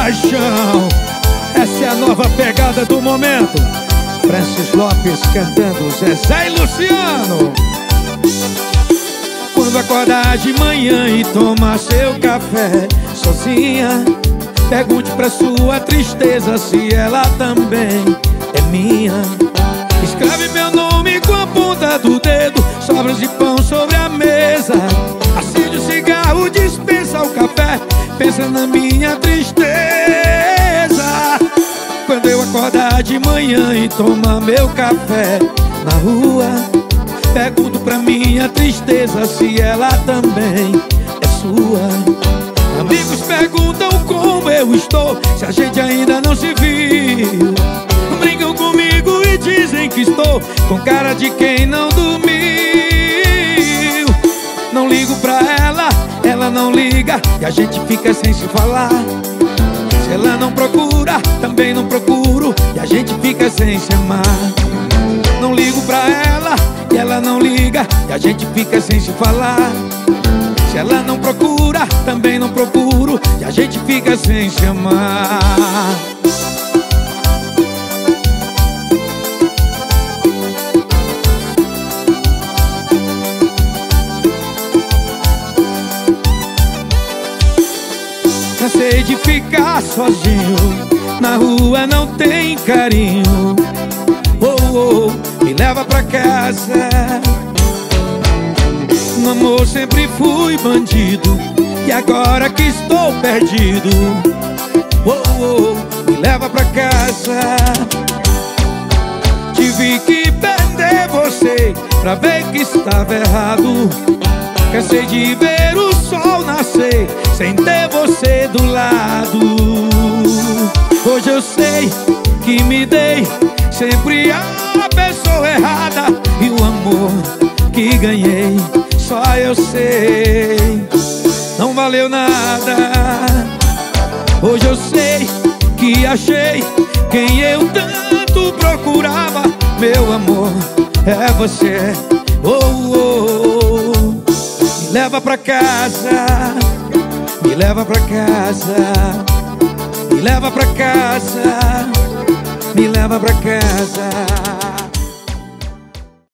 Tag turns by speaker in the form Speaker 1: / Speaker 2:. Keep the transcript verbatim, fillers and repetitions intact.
Speaker 1: paixão. Essa é a nova pegada do momento. Francis Lopes cantando Zezé e Luciano. Quando acordar de manhã e tomar seu café sozinha, pergunte pra sua tristeza se ela também é minha. Escreve meu nome com a ponta do dedo, sobras de pão sobre a mesa. Acende o cigarro, dispensa o café, pensa na minha tristeza. Quando eu acordar de manhã e tomar meu café na rua, pergunto pra minha tristeza se ela também é sua. Amigos perguntam como eu estou, se a gente ainda não se viu. Brincam comigo e dizem que estou com cara de quem não dormiu. Não ligo pra ela, ela não liga, e a gente fica sem se falar. Se ela não procura, também não procuro, e a gente fica sem se amar. Não ligo pra ela, e ela não liga, e a gente fica sem se falar. Se ela não procura, também não procuro, e a gente fica sem se amar. Cansei de ficar sozinho, na rua não tem carinho. Oh, oh, me leva pra casa. No amor sempre fui bandido, e agora que estou perdido, oh, oh, me leva pra casa. Tive que perder você pra ver que estava errado. Cansei de ver o sol nascer sem ter você do lado. Hoje eu sei que me dei sempre a pessoa errada, e o amor que ganhei só eu sei não valeu nada. Hoje eu sei que achei quem eu tanto procurava. Meu amor, é você. Oh, oh, me leva pra casa, me leva pra casa, me leva pra casa, me leva pra casa.